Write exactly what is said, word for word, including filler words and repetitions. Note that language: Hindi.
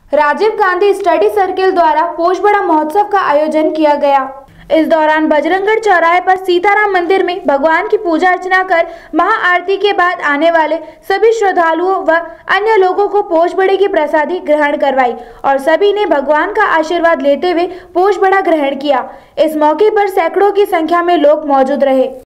राजीव गांधी स्टडी सर्किल द्वारा पोषबड़ा महोत्सव का आयोजन किया गया। इस दौरान बजरंगगढ़ चौराहे पर सीताराम मंदिर में भगवान की पूजा अर्चना कर महाआरती के बाद आने वाले सभी श्रद्धालुओं व अन्य लोगों को पोषबड़े की प्रसादी ग्रहण करवाई और सभी ने भगवान का आशीर्वाद लेते हुए पोषबड़ा ग्रहण किया। इस मौके पर सैकड़ों की संख्या में लोग मौजूद रहे।